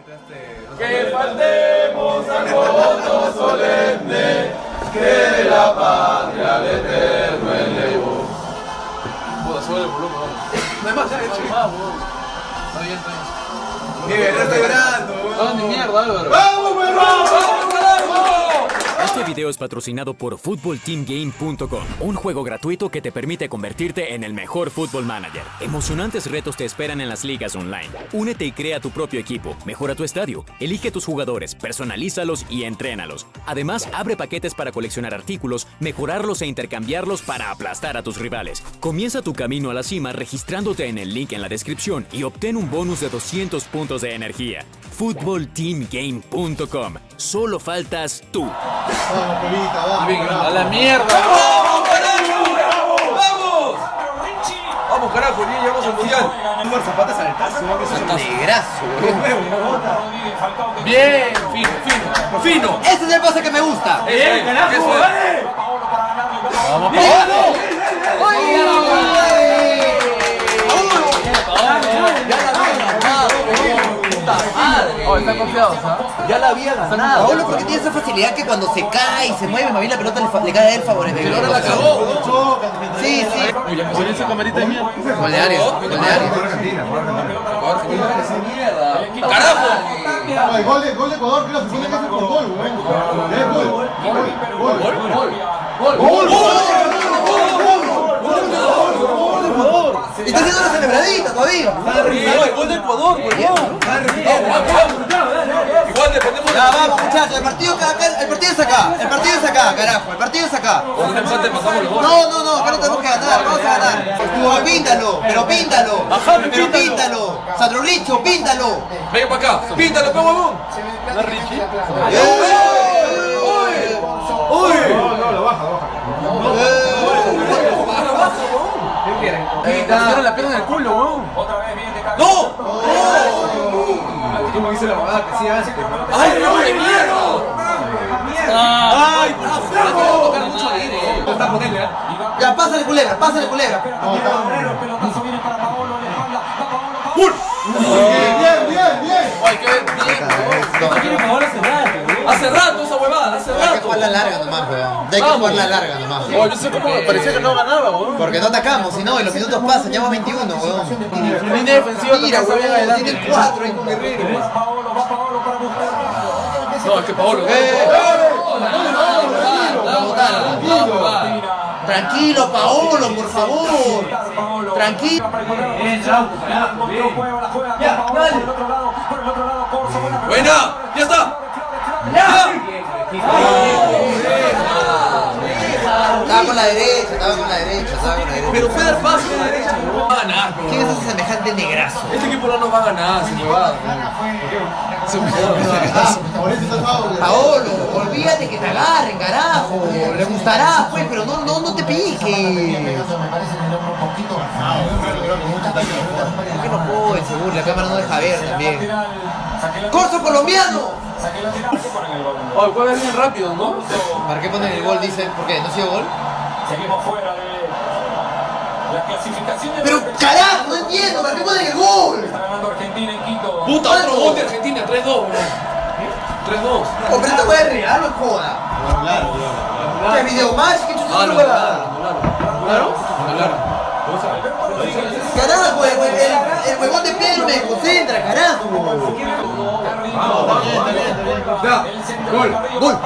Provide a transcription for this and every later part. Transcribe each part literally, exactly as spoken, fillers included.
Que faltemos al voto solemne, que de la patria al eterno elevo. Puta, sube el volumen, ¿no? No hay más, ya, hecho. Está bien, está bien. Miguel, no estoy llorando, weón. No, ni mierda, Álvaro. ¡Vamos, weón! ¡Vamos, carajo! Este video es patrocinado por Football Team Game punto com, un juego gratuito que te permite convertirte en el mejor Football Manager. Emocionantes retos te esperan en las ligas online. Únete y crea tu propio equipo, mejora tu estadio, elige tus jugadores, personalízalos y entrénalos. Además, abre paquetes para coleccionar artículos, mejorarlos e intercambiarlos para aplastar a tus rivales. Comienza tu camino a la cima registrándote en el link en la descripción y obtén un bonus de doscientos puntos de energía. Football Team Game punto com. Solo faltas tú. Vamos, Polita, vamos. A la mierda. ¡Vamos, carajo! ¡Vamos! Vamos, carajo, ya llegamos al mundial. Número zapatas al tazo, ¿no? Que eso es un negrazo, weón. Bien, fino, fino. Fino. Ese es el pase que me gusta. Bien, carajo, dale. Vamos, ¡Vamos! Oh, están confiados, ¿ah? Ya la había ganado. Paolo porque tiene esa facilidad que cuando se cae y se mueve, más bien la pelota le, fa- le cae a él favorece. Pero ahora la cagó. Sí, sí. Oye, me salió esa camarita de mierda. Gol de área, gol de área. ¡Carajo! El gol de, gol de Ecuador, creo que se pone que por gol, weón. Es gol. Gol, gol, gol. ¡Gol! ¡Gol! Y está haciendo una celebradita todavía. ¡El gol de Ecuador, huevón! Igual dependemos de... Ya vamos, muchachos, el partido, acá, el partido es acá, el partido es acá, carajo, el partido es acá. Con un empate pasamos los goles. No, no, no, acá no tenemos que ganar, vamos a ganar. Pero píntalo, pero píntalo. Ajá, pero píntalo. píntalo. Sandrolicho, píntalo. Venga para acá, píntalo, pe huevón. ¿No es Richie? ¡Uy! No, no, lo baja, lo baja. ¿Qué quieren? Te la pierna en el culo, huevón. ¡No! ¿Cómo dice la abogada que sí antes? ¡Ay, no, de mierda! ¡Ay, carajo! No está con él, ¿eh? Ya, pásale culebra, pásale culebra. ¡Gol! Bien, bien, bien, bien. ¡Ay, qué bien! Hace rato esa huevada, hace Hay que rato. jugar la larga nomás, weón. Hay que jugar la larga nomás. Oye, no sé cómo parecía que no ganaba, weón. Porque no atacamos, si no, y los minutos pasan, ya vamos veintiuno, weón. Línea defensiva Mira, tampoco sabía weón, adelante. tiene cuatro ahí con Guerrero. No, es que Paolo. Tranquilo, Paolo, por favor. Tranquilo. ¡Buena! ¡Ya está! Estaba con la derecha, estaba con la derecha, estaba con la derecha. Pero fue dar paso a la derecha, no va a ganar, bro. ¿Quién es ese semejante negrazo? Este equipo no nos va a ganar, sin huevada. Ahorita está Pablo. Paolo, olvídate que te agarren, carajo. Le gustará, pues, pero no, no, no te piques. ¿Por qué no puedo? Seguro, la cámara no deja ver también. ¡Corso colombiano! Oye, puede venir rápido, ¿no? ¿Para qué ponen el gol? Dicen, ¿por qué? ¿No ha sido gol? Seguimos fuera de la clasificación de... Pero carajo, no entiendo, ¿para qué ponen el gol? Está ganando Argentina en Quito. Puta, otro gol de Argentina, tres dos, bro. tres dos. Hombre, esto fue real, no joda. Claro, claro. ¿Qué video más? ¿Qué chucha Ah, es no, esta claro, huevada? claro. Claro. Carajo, el, el, el huevón de Pedro me desconcentra, carajo. Vamos, está bien, está bien, está bien. Ya, Gol. ¡Gol!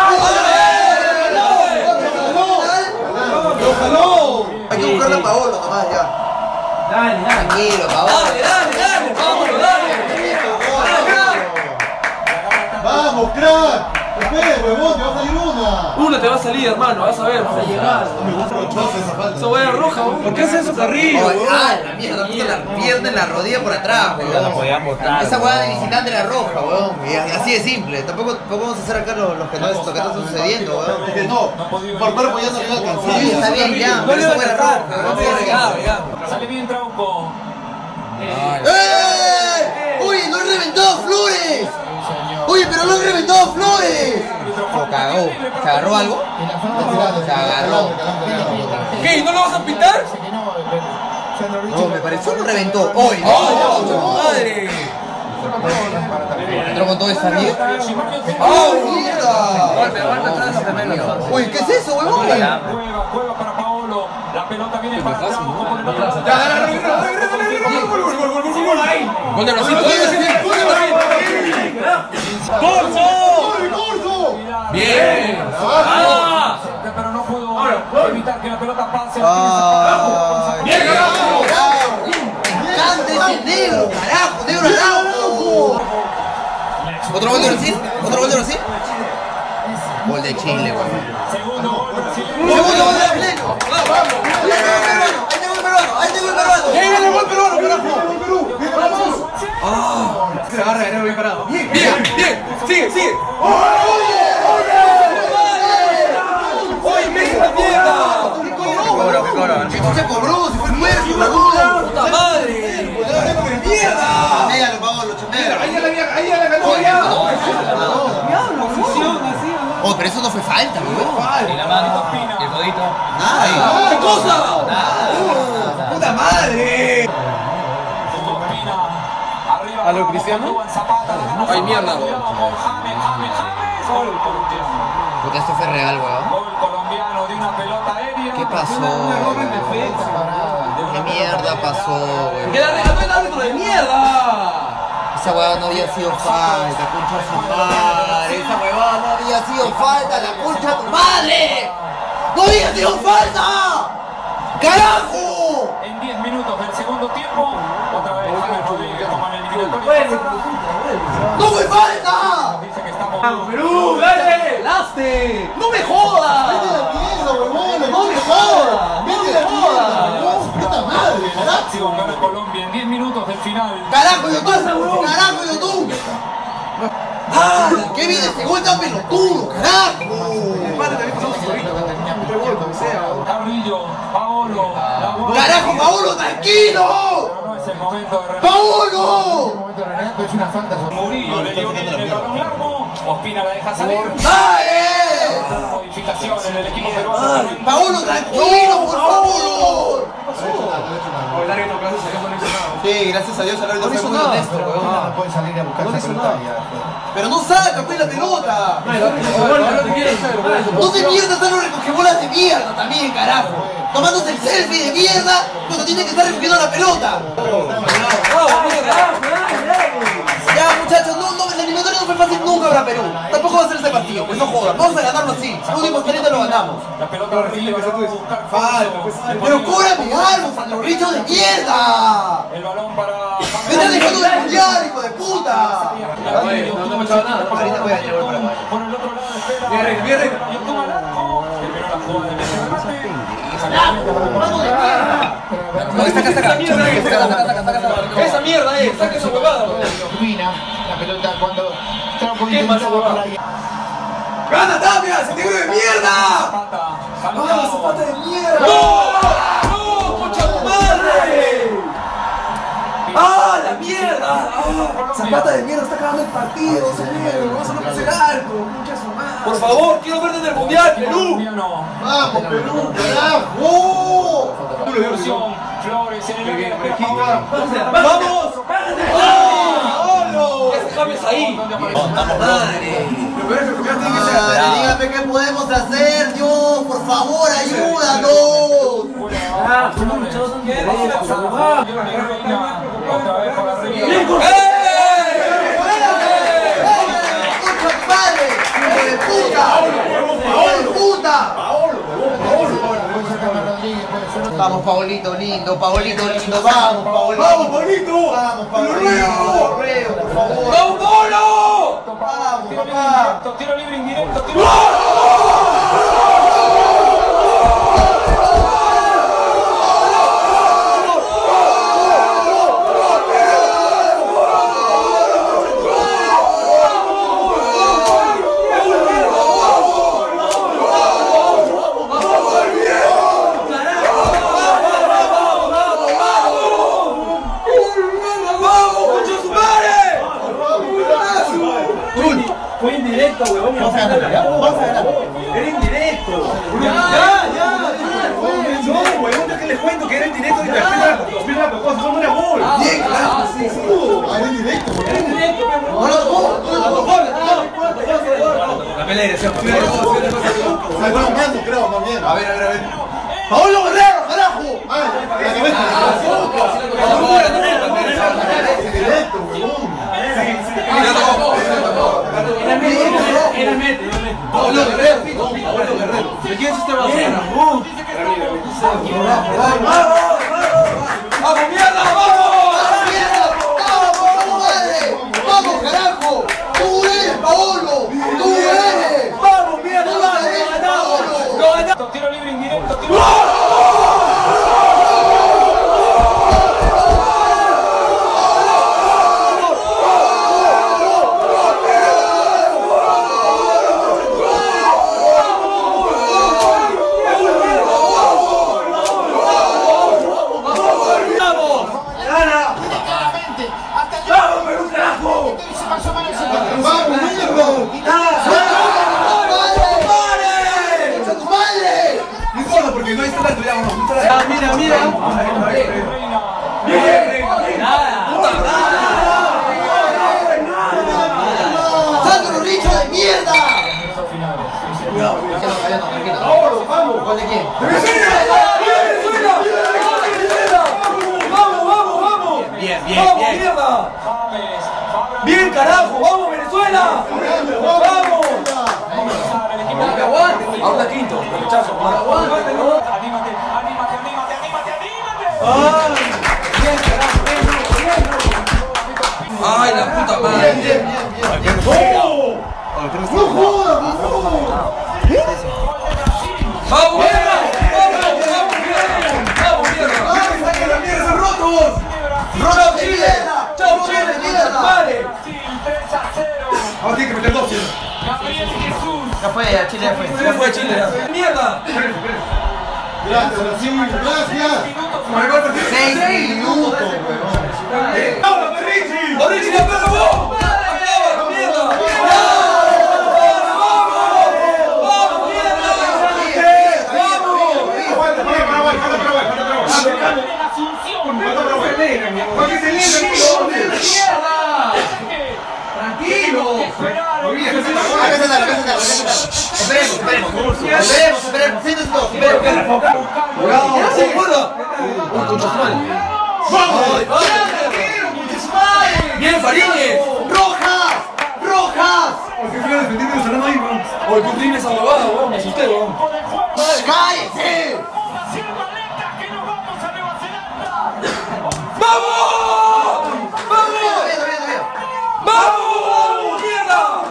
¡Lo jaló! Hay que buscarle a Paolo nomás ya. Dale, dale. Tranquilo, Paolo. Dale, dale, dale, vámonos, dale. ¡Vamos, crack! Espera, huevón, te va a salir una. Una te va a salir, hermano, vas a ver. Vas a llegar. Me gusta mucho esa falta. Esa hueá roja, weón. ¿Por qué hace eso, Carrillo? Ay, ah, la mierda, puso la pierna en la rodilla por atrás, weón. Esa hueá de visitante era roja, weón. Y así de simple. Tampoco, tampoco vamos a hacer acá lo, lo que no es, lo que está sucediendo, weón. Es que no, por cuerpo ya no le iba a alcanzar. Sí, está bien, ya. Pero esa hueá era roja, weón. Sale bien Trauco. ¡Eh! ¡Uy, lo han reventado Flores! ¡Uy, pero lo han reventado Flores! Lo cagó. ¿Se agarró algo? Se agarró. ¿Qué? ¿No lo vas a pintar? No, me pareció que lo reventó. ¡Uy, ¡Oh, no! madre! Entró con todo esa mierda. ¡Oh, mierda! Golpe, golpe atrás de los gemelos. Uy, ¿qué es eso, huevón? Juega, juega para Paolo. La pelota viene para atrás. Ya, dale, dale, dale, dale, dale, gol, gol, gol, gol, gol, gol, ahí. Gol de Brasil, gol de Brasil, gol de Brasil. ¡Corso! ¡Corso! Bien. Ah, pero no pudo evitar que la pelota pase. ¡Bien, carajo! Me encanta ese negro, carajo, negro Araujo. ¿Otro gol de Brasil? ¿Otro gol de Brasil? Gol de Chile, weón. Segundo gol brasileño. Segundo gol de Brasil. Ahí tengo el peruano, ahí tengo el peruano. ¡Ahí viene el gol peruano, carajo! ¡Perú! ¡Bien, vamos! Se agarra de nuevo bien parado. Bien, bien. Sigue, sigue. ¡Oye, Messi la mierda! ¿Qué cobro, qué cobro? ¿Qué se cobró? Si fue el muerto, ¡Puta madre! ¡Mierda! Chumégalo, Paolo, chumégalo. Ahí ya la había, ahí ya la ganó ya. Oh, pero eso no fue falta, weón. Y la mano, el codito. Nada. ¿Qué cosa? ¡Puta madre! ¿A lo Cristiano? Ay, mierda. Puta, esto fue real, weón. Gol colombiano de una pelota aérea. ¿Qué pasó? ¿Qué mierda pasó, weón? ¡Que la regaló el árbitro de mierda! Esa huevada no había sido falta, concha de su madre. Esa huevada no había sido falta, la concha de tu madre. ¡No había sido falta! ¡Carajo! En diez minutos del segundo tiempo, otra vez James Rodríguez toma el eliminatorio. ¡No fue falta! Dice que estamos. ¡Perú, dale! ¡Laste! ¡No me jodas! ¡No me jodas! ¡No me jodas! ¡Puta madre! Acción gana Colombia en diez minutos del final. ¡Carajo, YouTube! ¡Carajo, YouTube! ¡Ah! ¡Qué bien ese gol tan pelotudo! ¡Carajo! Carrillo, Paolo, la bola. ¡Carajo, Paolo, tranquilo! Pero no es el momento de rematar. ¡Paolo! Murillo le dio bien el balón largo. Ospina la deja salir. ¡Dale! Modificación en el equipo peruano. ¡Paolo, tranquilo, por favor! El árbitro casi salió conexionado. Sí, gracias a Dios el árbitro fue muy nada. honesto, weón. No puede salir a buscar esa pelota ya. Pero no saca, pues, la pelota. No te quieres hacer. No de mierda están los recogibolas de mierda también, carajo. Tomándose el selfie de mierda cuando tiene que estar recogiendo la pelota. Ya, muchachos, no, no, el eliminatorio no fue fácil nunca para Perú. Tampoco va a ser ese partido, pues no jodan. Vamos a ganarlo así. Lo único que lo ganamos. La pelota arriba, va a buscar Falta. Pero cóbrame algo, Sanlorricho de mierda. El balón para. Me estás dejando de puñar, hijo de puta. No te hemos echado nada. Ahorita voy a llevar para acá. Por el otro lado espera. Bien, Rey, bien, Rey. Y toma el arco. Primero la jugada de Messi remate. ¡Vamos de mierda! No, está acá, está acá. Esa mierda es, saca esa huevada. Ilumina la pelota cuando Trauco ¿Qué intentó pasó, por ahí. ¡Gana, Tapia! ¡Se negro de mierda! Zapata. ¡Ah, zapata de mierda! ¡No! ¡Concha tu madre! ¡Ah, la mierda! ¡Ah! Zapata de mierda está acabando el partido, señor. Vamos a no pasar algo. Mucha su madre. Por favor, quiero verte en el mundial, Perú. Colombiano. ¡Vamos, Perú! ¡Carajo! Expulsión. Flores en el área. ¡Vamos! ¡Oh! ¡Que se cambies ahí! Madre. Madre, dígame qué podemos hacer, Dios. Por favor, ayúdanos. Ah, otra vez por arriba. ¡Padre! ¡Hijo de puta! ¡Hijo de puta! Vamos, Paolito, lindo, Paolito, lindo, vamos, Paolito. ¡Vamos, Pablito! Vamos, ¡Te lo Paolito, ruego! ruego, por favor. ¡Vamos, Polo! Vamos, Tiro libre papá. indirecto, tiro libre indirecto, tiro libre. Fue indirecto, huevón. Vamos a ganar, ¿ya? Vamos a ganar. Pelea, se llama. Se fue un mando, creo, más bien. A ver, a ver, a ver. ¡Paolo Guerrero, carajo! ¡Ay, la cabeza! ¡Directo, huevón! Era mete, era mete. Paolo Guerrero, Paolo Guerrero. ¿De quién es este vaso? ¡Vamos, mierda! ¡Vamos! ¡Vamos, madre! ¡Vamos, carajo! ¡Tú eres, Paolo! ¡Tú eres! ¡Vamos, mierda! ¡Lo ganamos! ¡Lo ganamos! Tiro libre indirecto. Tiro Ah, mira, mira. ¡Sandro Richo de mierda! ¿Cuál de quién? ¡Vamos, vamos, vamos! Bien, bien, ¡Vamos, bien. mierda! ¡Bien, carajo! ¡Vamos, Venezuela! ¡Vamos! ¡Aguante! Ahora quinto. Rechazo. ¡Aguante! Anímate, anímate, anímate, anímate, anímate. ¡Ay! ¡Bien, carajo! ¡Ay, la puta madre! Bien, bien, bien, bien. ¡No jodas, no jodas! ¡Vamos, mierda! ¡Vamos, vamos, mierda! ¡Vamos, mierda! ¡Ay, saquen la mierda, son rotos! ¡Chao, Chile! ¡Chao, Chile! ¡Mierda! ¡Vale! tres a cero. Ahora tiene que meter dos, Chile. Gabriel Jesús. Ya fue, ya Chile ya fue. ¿Qué fue Chile? ¡Mierda! Gracias, Brasil, gracias. Seis minutos, huevón. ¡Ahora, Perrichi! ¡Perrichi, la perra, vos! ¡Acaba, mierda! ¡Vamos, mierda! Esperemos, esperemos. Esperemos, esperemos. Siéntense todos, esperemos. ¡Cuidado! ¡Sí, guarda! ¡Uy, concha su madre! ¡Ay, vale! ¡Bien, Farines! ¡Rojas! ¡Rojas! ¡Oye, ¿qué tiene esa huevada, weón? Me asusté, weón. ¡Cállese! ¡Vamos! ¡Vamos! Bien, bien, bien. ¡Vamos! ¡Mierda!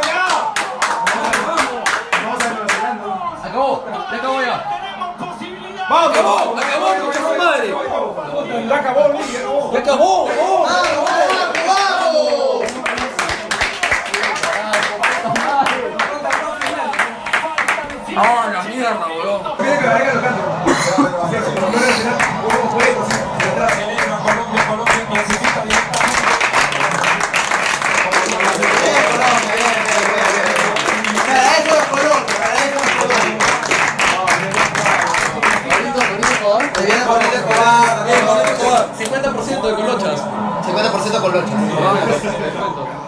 Acabó, ya acabó ya. ¡Vamos! ¡Acabó! ¡Acabó, concha su madre! ¡Ya acabó, ¡Ya acabó! ¡Oh! ¡Vamos, vamos, vamos! ¡Ah, la mierda, weón! Colombia, Colombia clasifica directamente. Agradezco los colores, agradezco los colores. Bonito, bonito jugador. Te viene bonito Escobar. Bien, bonito, cincuenta por ciento de colochas. cincuenta por ciento con lochas.